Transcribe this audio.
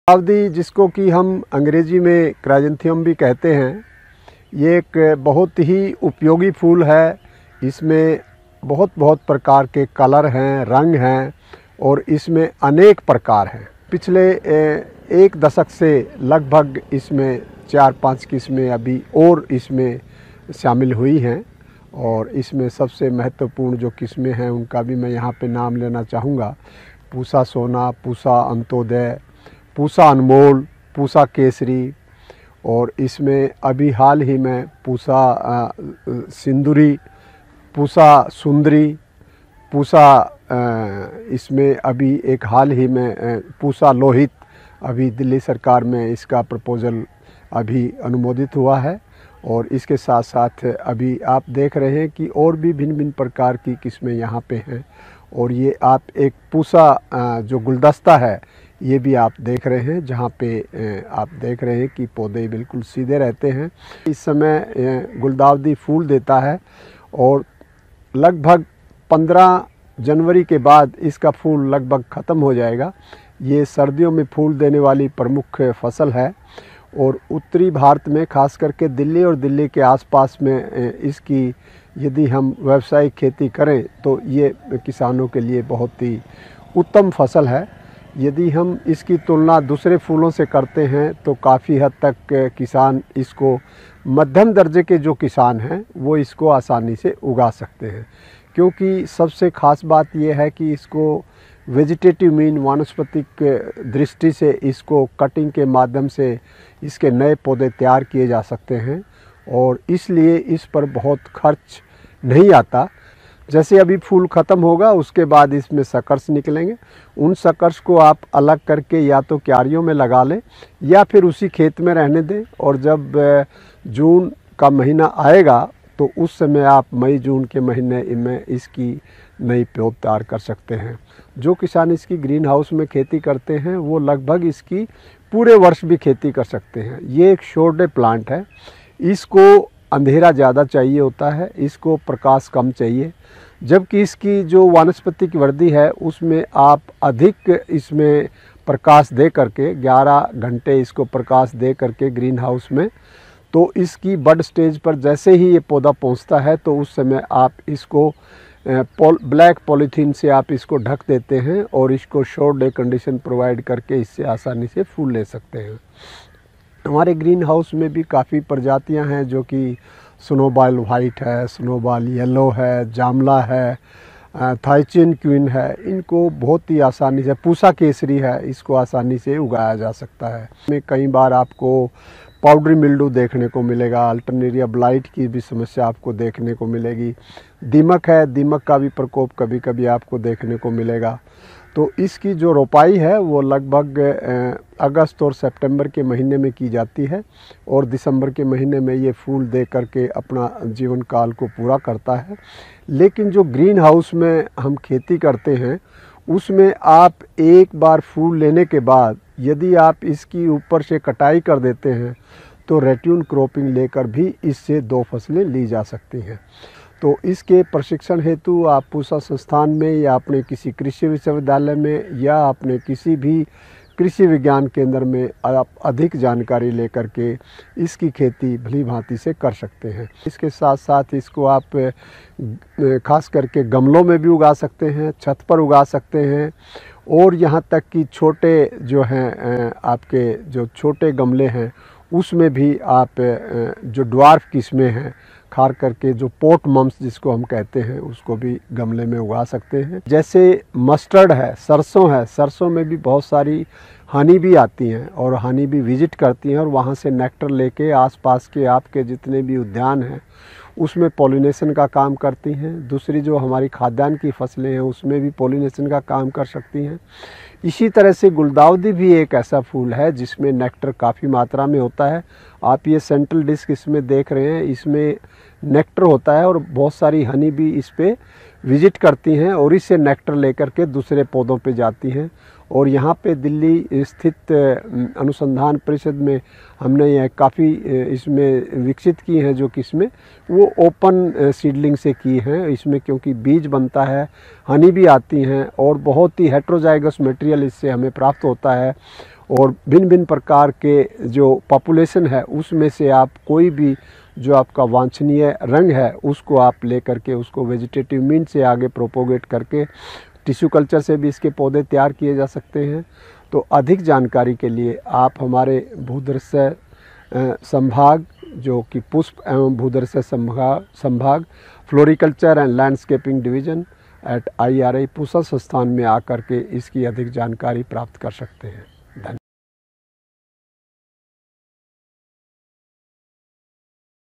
गुलदाउदी जिसको कि हम अंग्रेजी में क्राइजेंथियम भी कहते हैं, ये एक बहुत ही उपयोगी फूल है। इसमें बहुत प्रकार के कलर हैं, रंग हैं और इसमें अनेक प्रकार हैं। पिछले एक दशक से लगभग इसमें 4-5 किस्में अभी और इसमें शामिल हुई हैं और इसमें सबसे महत्वपूर्ण जो किस्में हैं उनका भी मैं यहाँ पे नाम लेना चाहूँगा। पूसा सोना, पूसा अंत्योदय, पूसा अनमोल, पूसा केसरी और इसमें अभी हाल ही में पूसा सिंदूरी, पूसा सुंदरी, पूसा इसमें अभी एक हाल ही में पूसा लोहित, अभी दिल्ली सरकार में इसका प्रपोज़ल अभी अनुमोदित हुआ है। और इसके साथ साथ अभी आप देख रहे हैं कि और भी भिन्न प्रकार की किस्में यहाँ पे हैं। और ये आप एक पूसा जो गुलदस्ता है ये भी आप देख रहे हैं, जहाँ पे आप देख रहे हैं कि पौधे बिल्कुल सीधे रहते हैं। इस समय गुलदाउदी फूल देता है और लगभग 15 जनवरी के बाद इसका फूल लगभग ख़त्म हो जाएगा। ये सर्दियों में फूल देने वाली प्रमुख फसल है और उत्तरी भारत में खास करके दिल्ली और दिल्ली के आसपास में इसकी यदि हम व्यावसायिक खेती करें तो ये किसानों के लिए बहुत ही उत्तम फसल है। यदि हम इसकी तुलना दूसरे फूलों से करते हैं तो काफ़ी हद तक किसान इसको, मध्यम दर्जे के जो किसान हैं वो इसको आसानी से उगा सकते हैं, क्योंकि सबसे ख़ास बात यह है कि इसको वेजिटेटिव मीन वानस्पतिक दृष्टि से इसको कटिंग के माध्यम से इसके नए पौधे तैयार किए जा सकते हैं और इसलिए इस पर बहुत खर्च नहीं आता। जैसे अभी फूल ख़त्म होगा उसके बाद इसमें सकर्स निकलेंगे, उन सकर्स को आप अलग करके या तो क्यारियों में लगा लें या फिर उसी खेत में रहने दें और जब जून का महीना आएगा तो उस समय आप मई जून के महीने में इसकी नई पौध तैयार कर सकते हैं। जो किसान इसकी ग्रीन हाउस में खेती करते हैं वो लगभग इसकी पूरे वर्ष भी खेती कर सकते हैं। ये एक शॉर्ट डे प्लांट है, इसको अंधेरा ज़्यादा चाहिए होता है, इसको प्रकाश कम चाहिए, जबकि इसकी जो वानस्पतिक वृद्धि है उसमें आप अधिक इसमें प्रकाश दे करके 11 घंटे इसको प्रकाश दे करके ग्रीन हाउस में, तो इसकी बड स्टेज पर जैसे ही ये पौधा पहुंचता है तो उस समय आप इसको ब्लैक पॉलीथीन से आप इसको ढक देते हैं और इसको शॉर्ट डे कंडीशन प्रोवाइड करके इससे आसानी से फूल ले सकते हैं। हमारे ग्रीन हाउस में भी काफ़ी प्रजातियां हैं, जो कि स्नोबॉल वाइट है, स्नोबॉल येलो है, जामला है, थाईचिन क्वीन है। इनको बहुत ही आसानी से, पूसा केसरी है, इसको आसानी से उगाया जा सकता है। में कई बार आपको पाउडरी मिल्डू देखने को मिलेगा, अल्टरनेरिया ब्लाइट की भी समस्या आपको देखने को मिलेगी, दीमक है, दीमक का भी प्रकोप कभी कभी आपको देखने को मिलेगा। तो इसकी जो रोपाई है वो लगभग अगस्त और सितंबर के महीने में की जाती है और दिसंबर के महीने में ये फूल दे करके अपना जीवन काल को पूरा करता है। लेकिन जो ग्रीन हाउस में हम खेती करते हैं उसमें आप एक बार फूल लेने के बाद यदि आप इसकी ऊपर से कटाई कर देते हैं तो रेट्यून क्रॉपिंग लेकर भी इससे 2 फसलें ली जा सकती हैं। तो इसके प्रशिक्षण हेतु आप पूसा संस्थान में या अपने किसी कृषि विश्वविद्यालय में या अपने किसी भी कृषि विज्ञान केंद्र में आप अधिक जानकारी लेकर के इसकी खेती भली भांति से कर सकते हैं। इसके साथ साथ इसको आप खास करके गमलों में भी उगा सकते हैं, छत पर उगा सकते हैं और यहाँ तक कि छोटे जो हैं आपके जो छोटे गमले हैं उसमें भी आप जो ड्वार्फ किस्में हैं, खार करके जो पोट मम्स जिसको हम कहते हैं उसको भी गमले में उगा सकते हैं। जैसे मस्टर्ड है, सरसों है, सरसों में भी बहुत सारी हनी भी आती हैं और हनी भी विजिट करती हैं और वहाँ से नेक्टर लेके आसपास के आपके जितने भी उद्यान हैं उसमें पॉलिनेशन का काम करती हैं। दूसरी जो हमारी खाद्यान्न की फसलें हैं उसमें भी पॉलिनेशन का काम कर सकती हैं। इसी तरह से गुलदाउदी भी एक ऐसा फूल है जिसमें नेक्टर काफ़ी मात्रा में होता है। आप ये सेंट्रल डिस्क इसमें देख रहे हैं, इसमें नेक्टर होता है और बहुत सारी हनी भी इस पे विजिट करती हैं और इससे नेक्टर लेकर के दूसरे पौधों पे जाती हैं। और यहाँ पे दिल्ली स्थित अनुसंधान परिषद में हमने यह काफ़ी इसमें विकसित की हैं जो किस्में वो ओपन सीडलिंग से की हैं। इसमें क्योंकि बीज बनता है, हनी भी आती हैं और बहुत ही हेट्रोजाइगस मटेरियल इससे हमें प्राप्त होता है और भिन्न भिन्न प्रकार के जो पॉपुलेशन है उसमें से आप कोई भी जो आपका वांछनीय रंग है उसको आप ले करके उसको वेजिटेटिव मीन से आगे प्रोपोगेट करके टिश्यू कल्चर से भी इसके पौधे तैयार किए जा सकते हैं। तो अधिक जानकारी के लिए आप हमारे भूदृश्य संभाग जो कि पुष्प एवं भूदृश्य संभाग floriculture and landscaping division @ IRI Pusa संस्थान में आकर के इसकी अधिक जानकारी प्राप्त कर सकते हैं।